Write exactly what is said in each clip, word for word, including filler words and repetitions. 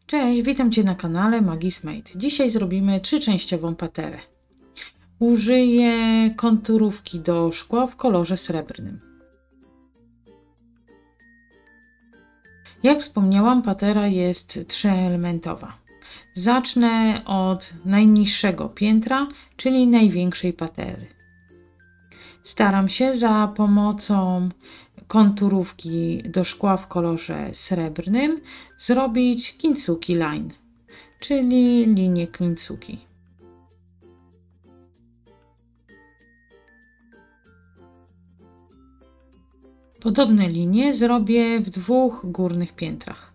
Cześć, witam Cię na kanale Magis Made. Dzisiaj zrobimy trzyczęściową paterę. Użyję konturówki do szkła w kolorze srebrnym. Jak wspomniałam, patera jest trzyelementowa. Zacznę od najniższego piętra, czyli największej patery. Staram się za pomocą konturówki do szkła w kolorze srebrnym zrobić kintsugi line, czyli linię kintsugi. Podobne linie zrobię w dwóch górnych piętrach.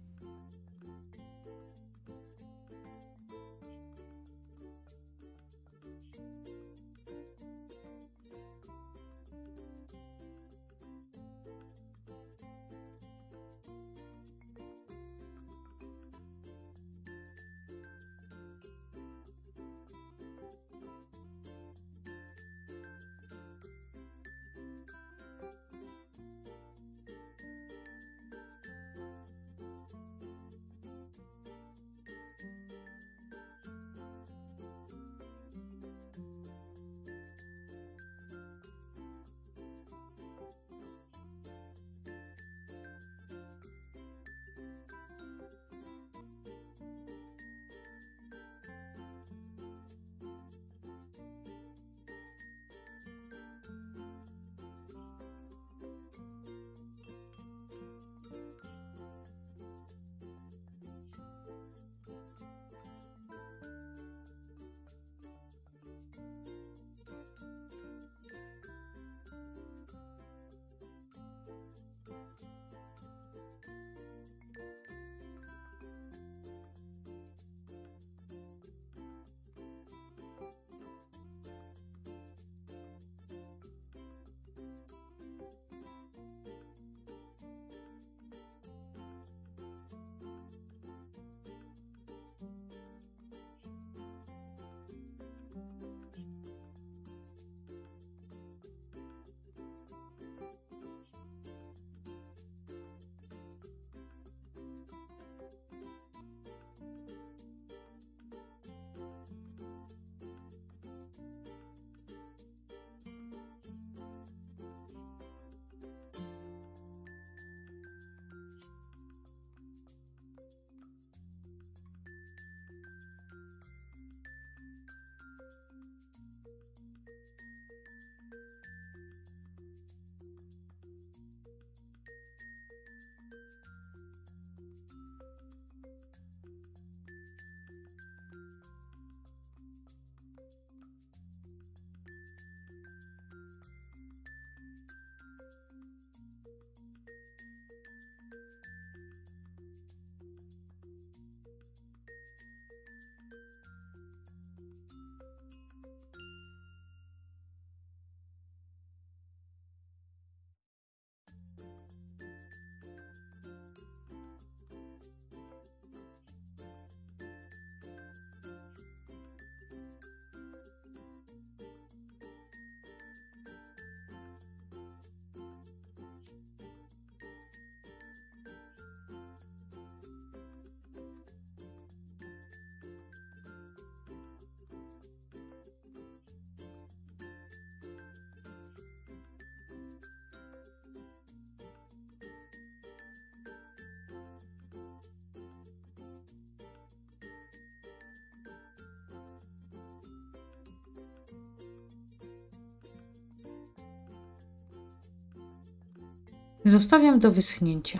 Zostawiam do wyschnięcia.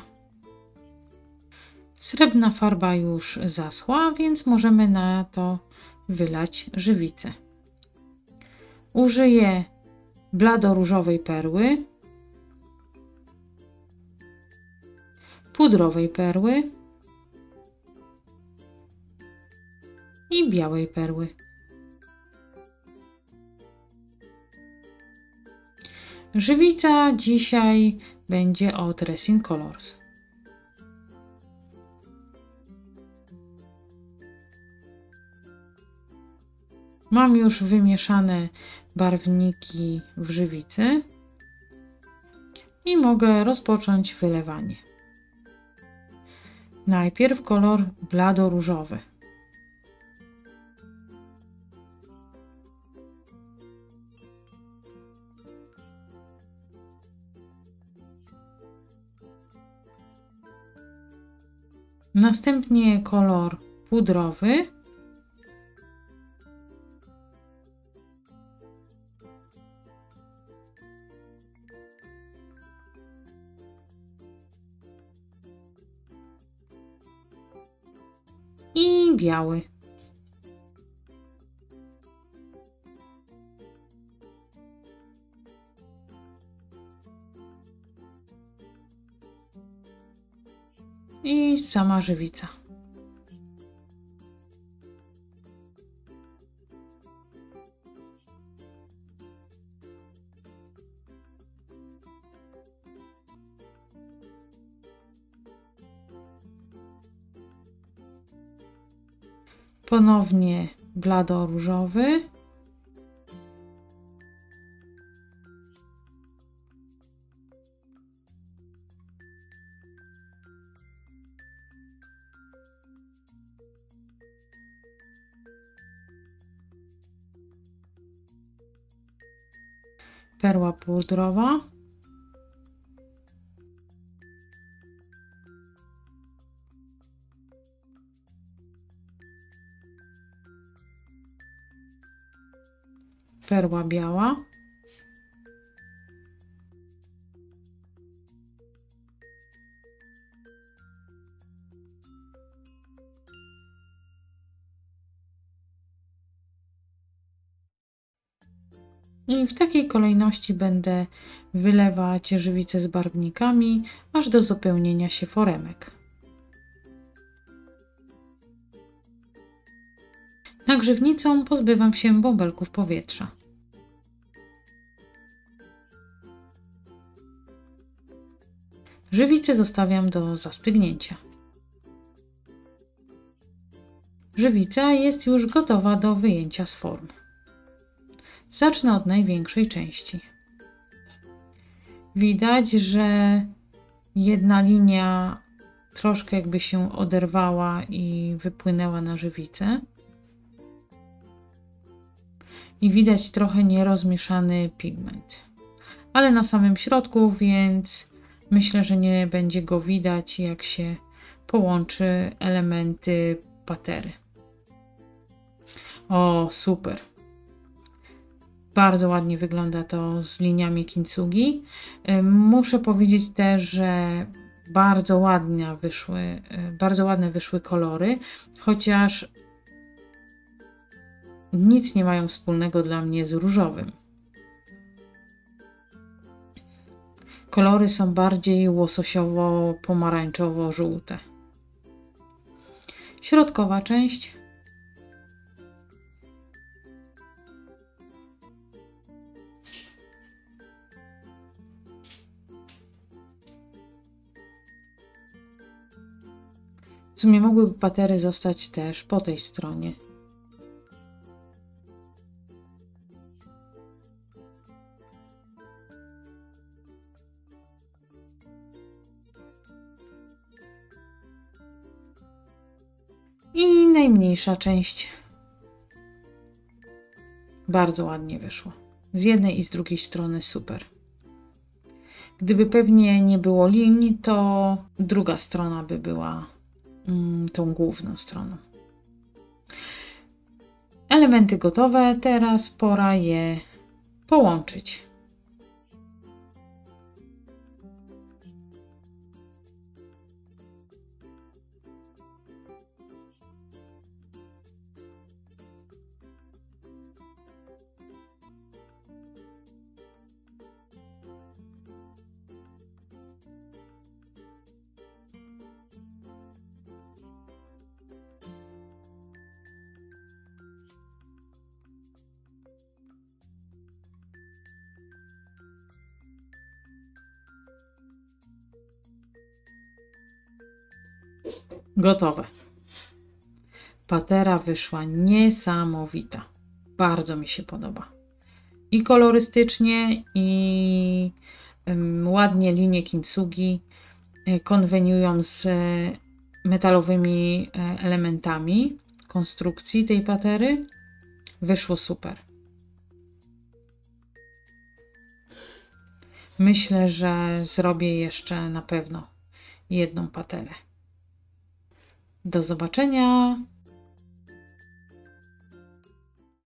Srebrna farba już zaschła, więc możemy na to wylać żywicę. Użyję bladoróżowej perły, pudrowej perły i białej perły. Żywica dzisiaj będzie od Resin Colors. Mam już wymieszane barwniki w żywicy i mogę rozpocząć wylewanie. Najpierw kolor blado-różowy. Następnie kolor pudrowy. I biały. I sama żywica. Ponownie blado-różowy. Perła pudrowa. Perła biała. I w takiej kolejności będę wylewać żywicę z barwnikami, aż do zapełnienia się foremek. Nagrzewnicą pozbywam się bąbelków powietrza. Żywicę zostawiam do zastygnięcia. Żywica jest już gotowa do wyjęcia z form. Zacznę od największej części. Widać, że jedna linia troszkę jakby się oderwała i wypłynęła na żywicę. I widać trochę nierozmieszany pigment. Ale na samym środku, więc myślę, że nie będzie go widać, jak się połączy elementy patery. O, super! Bardzo ładnie wygląda to z liniami kintsugi. Muszę powiedzieć też, że bardzo ładnie wyszły, bardzo ładne wyszły kolory, chociaż nic nie mają wspólnego dla mnie z różowym. Kolory są bardziej łososiowo-pomarańczowo-żółte. Środkowa część. W sumie mogłyby patery zostać też po tej stronie. I najmniejsza część. Bardzo ładnie wyszło. Z jednej i z drugiej strony super. Gdyby pewnie nie było linii, to druga strona by była mm, tą główną stroną. Elementy gotowe, teraz pora je połączyć. Gotowe. Patera wyszła niesamowita. Bardzo mi się podoba. I kolorystycznie, i um, ładnie linie kintsugi konweniują z metalowymi elementami konstrukcji tej patery. Wyszło super. Myślę, że zrobię jeszcze na pewno jedną paterę. Do zobaczenia.